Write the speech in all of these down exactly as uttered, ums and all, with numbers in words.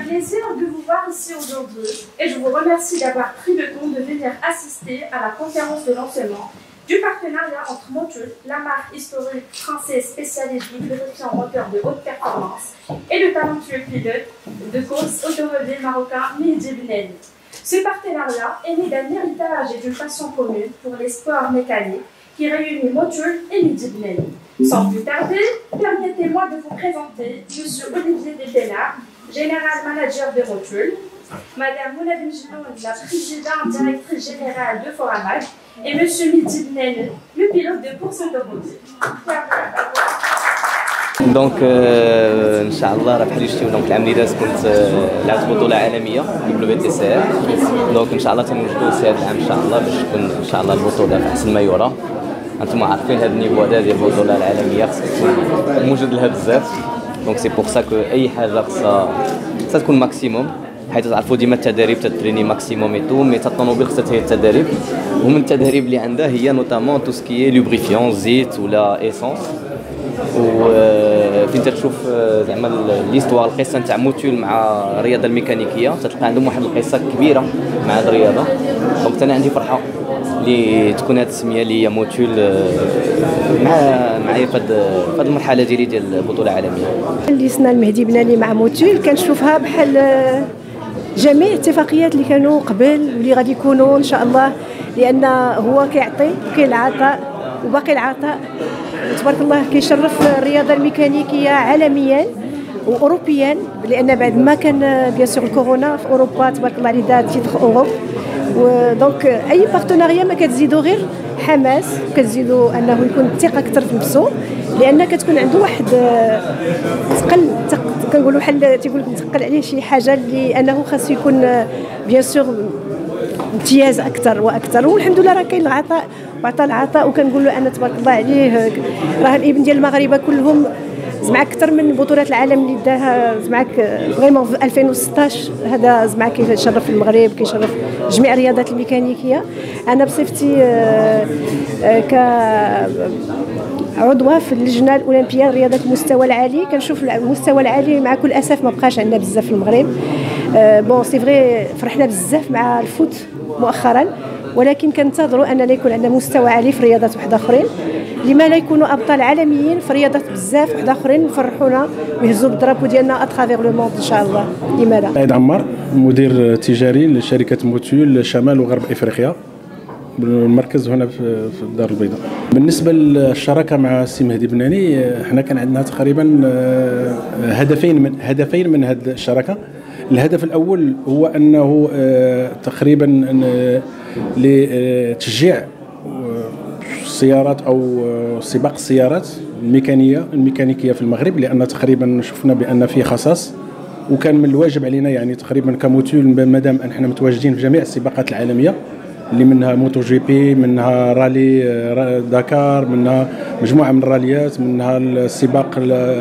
plaisir de vous voir ici aujourd'hui et je vous remercie d'avoir pris le temps de venir assister à la conférence de lancement du partenariat entre Motul, la marque historique française spécialisée du lubrifiant moteur de haute performance, et le talentueux pilote de course automobile marocain Mehdi Benali. Ce partenariat est né d'un héritage et d'une passion commune pour les sports mécaniques qui réunit Motul et Mehdi Benali. Sans plus tarder, permettez-moi de vous présenter M. Olivier Debena, général manager de Motul, Madame Mouna Benjiloun, la présidente directrice générale de Foramag, et M. Mehdi Benali, le pilote de course automobile. دونك ان شاء الله راه بحال شفتوا دونك العام اللي داز كنت لعبت بطوله عالميه دبليو تي سي ار. دونك ان شاء الله تنوجدوا هذا العام ان شاء الله باش تكون ان شاء الله البطوله في احسن ما يرى. انتم عارفين هذا النيفو هذا ديال البطوله العالميه خصك تكون موجود لها بزاف. دونك سي بور سا كو اي حاجه خصها خصها تكون ماكسيموم، حيت تعرفوا ديما التدريب تتريني ماكسيموم اي تو، مي تا الطوموبيل خصها هي التدريب، ومن التدريب اللي عندها هي نوتامون تو سكي لوبريفيون زيت ولا ايسونس. وفين تشوف زعما ليستوار القصه نتاع موتول مع الرياضه الميكانيكيه تلقى عندهم واحد القصه كبيره مع الرياضه. دونك انا عندي فرحه اللي تكون هذه السميه اللي هي موتول مع معايا في هذه المرحله ديالي ديال البطوله العالميه. اللي سنا المهدي بنالي مع موتول كنشوفها بحال جميع الاتفاقيات اللي كانوا قبل واللي غادي يكونوا ان شاء الله، لان هو كيعطي كاين العطاء وباقي العطاء تبارك الله. كيشرف الرياضه الميكانيكيه عالميا واوروبيا، لان بعد ما كان بيان سور الكورونا في اوروبا تبارك الله عليه دار تيتر اوروب. ودونك اي بارتناريا ما كتزيدو غير حماس، كتزيدو انه يكون الثقه اكثر في نفسه، لان كتكون عنده واحد ثقل كنقولوا بحال تيقول لك مثقل عليه شي حاجه اللي انه خاصو يكون بيان سور امتياز اكثر واكثر. والحمد لله راه كاين العطاء وعطى العطاء، وكنقول له انا تبارك الله عليه راه الابن ديال المغاربه كلهم زعما اكثر من بطولات العالم اللي داها زعما فريمون في ألفين وستطاش. هذا زعما كيشرف المغرب، كيشرف جميع الرياضات الميكانيكيه. انا بصفتي ك عضوه في اللجنه الاولمبيه لرياضه المستوى العالي، كنشوف المستوى العالي مع كل اسف ما بقاش عندنا بزاف في المغرب. بون سي فري فرحنا بزاف مع الفوت مؤخرا، ولكن كنتظروا اننا يكون عندنا مستوى عالي في رياضات واحده اخرين، لما لا يكونوا ابطال عالميين في رياضات بزاف واحده اخرين يفرحونا ويهزوا الدرابو ديالنا اترافيغ لو موند ان شاء الله. لماذا؟ سعيد عمار، مدير تجاري لشركه موتول شمال وغرب افريقيا، المركز هنا في الدار البيضاء. بالنسبه للشراكه مع السي مهدي بنالي، احنا كان عندنا تقريبا هدفين من هدفين من هذه الشراكه. الهدف الاول هو انه تقريبا لتشجيع السيارات او سباق السيارات الميكانيه الميكانيكيه في المغرب، لان تقريبا شفنا بان في خصاص، وكان من الواجب علينا يعني تقريبا كموتول مادام ان احنا متواجدين في جميع السباقات العالميه اللي منها موتو جي بي، منها رالي داكار، منها مجموعه من الراليات، منها السباق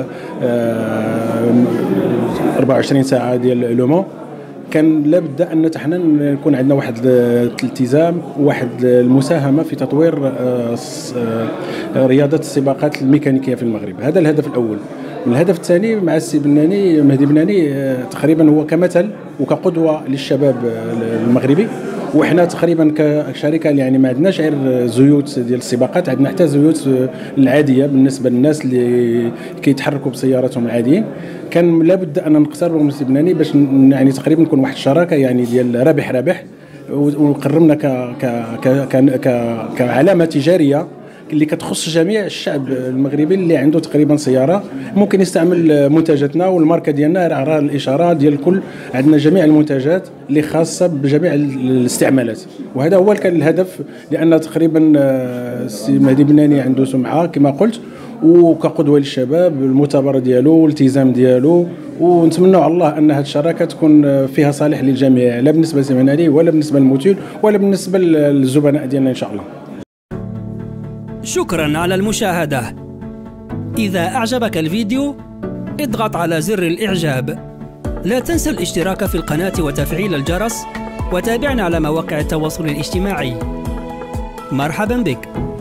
أربعة وعشرين ساعه ديال لومون. كان لابد ان حنا نكون عندنا واحد الالتزام وواحد المساهمه في تطوير رياضه السباقات الميكانيكيه في المغرب. هذا الهدف الاول. الهدف الثاني مع السي بناني مهدي بناني تقريبا هو كمثل وكقدوه للشباب المغربي. وحنا تقريبا كشركه يعني ما عندناش غير زيوت ديال السباقات، عندنا حتى زيوت العاديه بالنسبه للناس اللي كيتحركوا بسياراتهم العاديين. كان لابد ان نقتربوا من السي بناني باش يعني تقريبا نكون واحد الشراكه يعني ديال رابح رابح، وقررنا ك ك ك كعلامه تجاريه اللي كتخص جميع الشعب المغربي اللي عنده تقريبا سياره ممكن يستعمل منتجاتنا، والماركه ديالنا راه الاشاره ديال الكل. عندنا جميع المنتجات اللي خاصه بجميع الاستعمالات، وهذا هو كان الهدف، لان تقريبا السي مهدي بناني عنده سمعه كما قلت وكقدوه للشباب، المثابره ديالو والالتزام ديالو، ونتمنوا على الله ان هذه الشراكه تكون فيها صالح للجميع، لا بالنسبه للسي بناني ولا بالنسبه للموتول ولا بالنسبه للزبناء ديالنا ان شاء الله. شكرا على المشاهدة. إذا أعجبك الفيديو اضغط على زر الإعجاب. لا تنسى الاشتراك في القناة وتفعيل الجرس، وتابعنا على مواقع التواصل الاجتماعي. مرحبا بك.